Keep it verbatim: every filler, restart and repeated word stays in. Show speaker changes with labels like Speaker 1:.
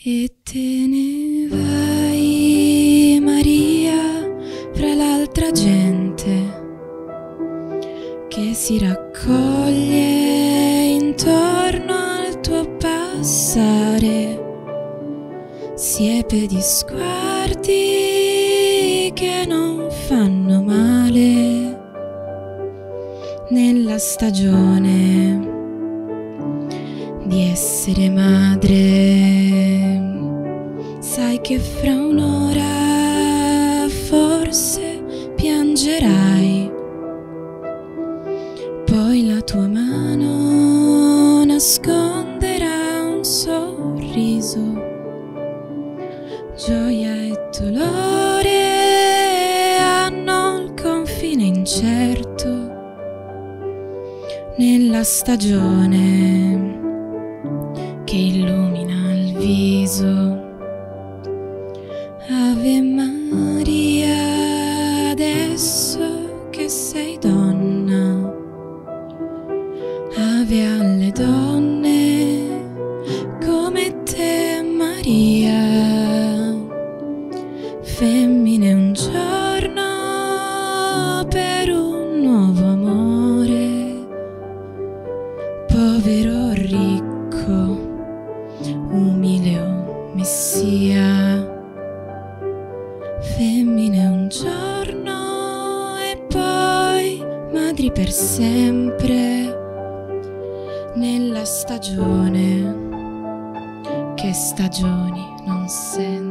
Speaker 1: E te ne vai, Maria, fra l'altra gente che si raccoglie intorno al tuo passare, siepe di sguardi che non fanno male nella stagione di essere madre. Sai che fra un'ora forse piangerai, poi la tua mano nasconderà un sorriso, gioia e dolore hanno il confine incerto nella stagione che illumina il viso. Ave Maria, adesso che sei donna, ave alle donne come te, Maria, femmine un giorno per un nuovo amore, povero o ricco, umile o messia, femmine un giorno e poi madri per sempre nella stagione che stagioni non sente.